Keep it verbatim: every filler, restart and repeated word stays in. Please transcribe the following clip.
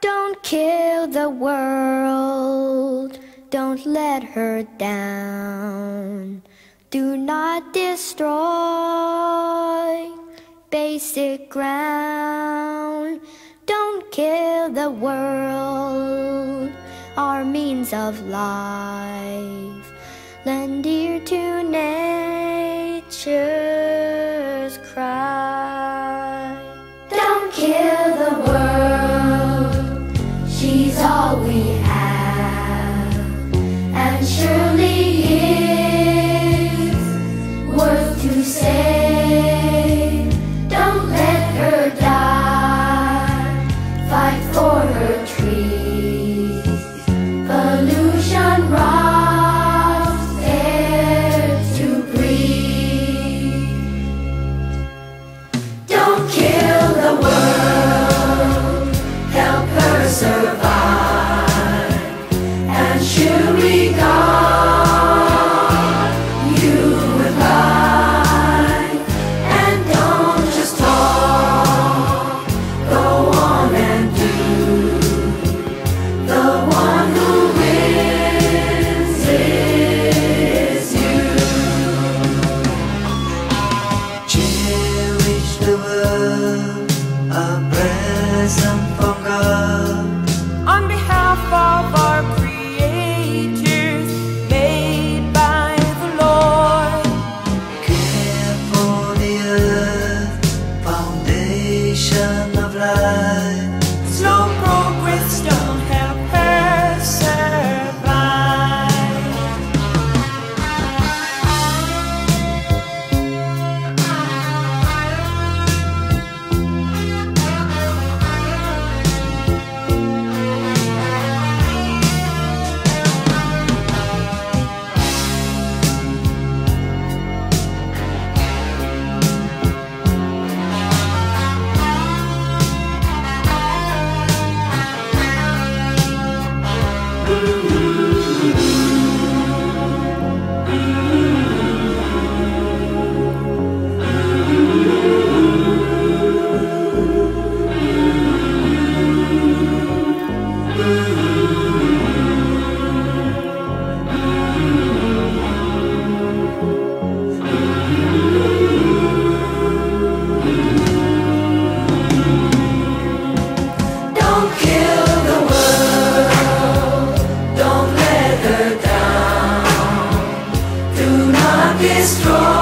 Don't kill the world, don't let her down. Do not destroy basic ground. Don't kill the world, our means of life. Lend ear to nature's cry. Don't kill the world, she's all we have, and surely is worth to save. Don't let her die, fight for her trees. Pollution robs air to breathe. Don't kill the world, help her survive, and surely God, you with life. And don't just talk, go on and do. The one who wins is you. Cherish the world, a present from God. On behalf of our creators, made by the Lord. Care for the earth, foundation of life. Slow progress don't help her survive. Don't kill the world, don't let her down. Do not destroy